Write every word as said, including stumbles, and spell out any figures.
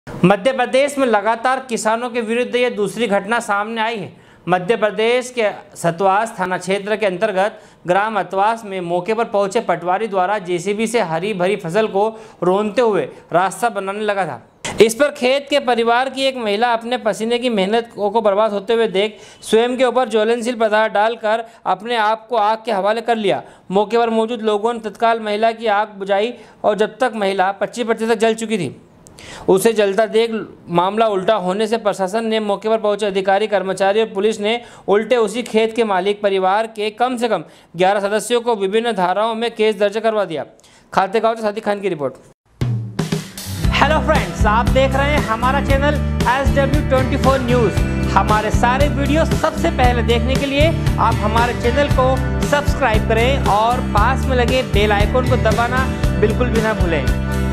मध्य प्रदेश में लगातार किसानों के विरुद्ध ये दूसरी घटना सामने आई है। मध्य प्रदेश के सतवास थाना क्षेत्र के अंतर्गत ग्राम अतवास में मौके पर पहुंचे पटवारी द्वारा जेसीबी से हरी भरी फसल को रोनते हुए रास्ता बनाने लगा था। इस पर खेत के परिवार की एक महिला अपने पसीने की मेहनत को बर्बाद होते हुए देख स्वयं के ऊपर ज्वलनशील पदार्थ डालकर अपने आप को आग के हवाले कर लिया। मौके पर मौजूद लोगों ने तत्काल महिला की आग बुझाई और जब तक महिला पच्चीस प्रतिशत तक जल चुकी थी, उसे जलता देख मामला उल्टा होने से प्रशासन ने मौके पर पहुंचे अधिकारी, कर्मचारी और पुलिस ने उल्टे उसी खेत के मालिक परिवार के कम से कम ग्यारह सदस्यों को विभिन्न धाराओं में केस दर्ज करवा दिया। खातेगांव से साथी खान की रिपोर्ट। हेलो फ्रेंड्स, आप देख रहे हैं हमारा channel S W twenty four news. हमारे सारे वीडियो सबसे पहले देखने के लिए आप हमारे चैनल को सब्सक्राइब करें और पास में लगे बेल आइकन को दबाना बिल्कुल भी ना भूलें।